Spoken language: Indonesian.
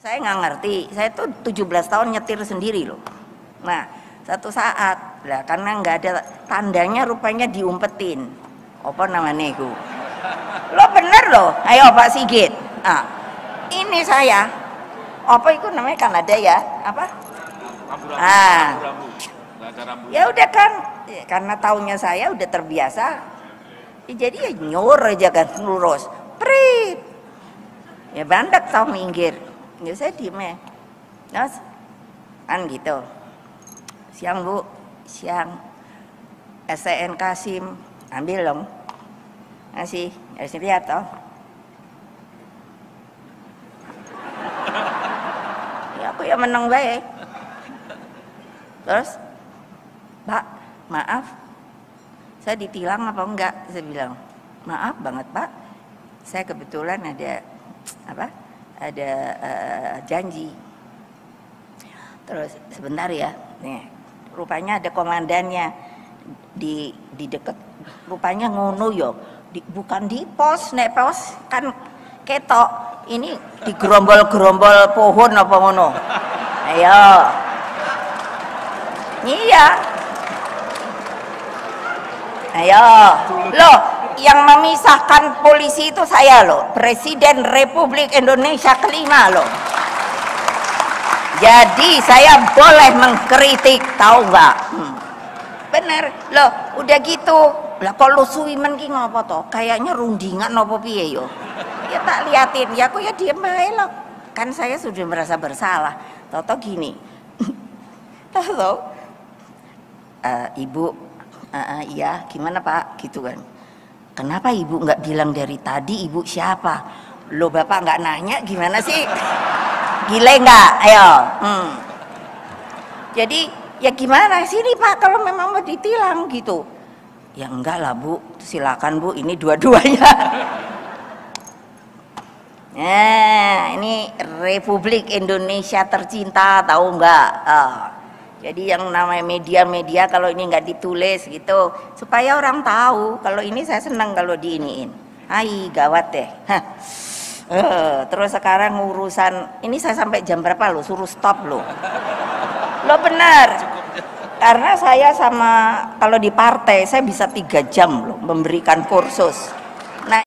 Saya nggak ngerti, saya tuh 17 tahun nyetir sendiri loh. Nah, satu saat, lah karena nggak ada tandanya rupanya diumpetin. Apa namanya itu? Lo bener loh, ayo Pak Sigit. Nah, ini saya, apa itu namanya kan ada ya? Apa? Ya udah kan, karena taunya saya udah terbiasa, ya jadi ya nyor aja kan, lurus, prit, ya bandak tau minggir. Ya saya diem ya, terus kan gitu. Siang Bu, siang. STN Kasim, ambil dong. Masih, harus lihat toh. Ya aku ya menang baik. Terus, Pak, maaf, saya ditilang apa enggak? Saya bilang, maaf banget Pak, saya kebetulan ada apa? Ada janji. Terus sebentar ya, nih, rupanya ada komandannya di deket, rupanya ngono yo, bukan di pos, nek pos kan ketok, ini di gerombol-gerombol pohon apa ngono. Ayo, iya, ayo, loh. Yang memisahkan polisi itu saya loh, Presiden Republik Indonesia kelima loh. Jadi saya boleh mengkritik, tahu nggak? Bener loh, udah gitu lah. Kalau suwi ki ngopo toh? Kayaknya rundingan nopo piye yo? Ya tak liatin, ya aku ya diem aja loh. Kan saya sudah merasa bersalah. Toto gini, tahu? Ibu, iya, gimana Pak? Gitu kan? Kenapa ibu nggak bilang dari tadi ibu siapa? Lo bapak nggak nanya gimana sih? Gile nggak? Ayo. Jadi ya gimana sini Pak kalau memang mau ditilang gitu? Ya enggak lah Bu, silakan Bu, ini dua-duanya. Nah ini Republik Indonesia tercinta, tahu nggak? Jadi yang namanya media-media kalau ini nggak ditulis gitu, supaya orang tahu kalau ini saya senang kalau diiniin. Hai gawat deh. Terus sekarang urusan ini saya sampai jam berapa lo suruh stop lo? Lo benar. Karena saya sama kalau di partai saya bisa 3 jam loh memberikan kursus.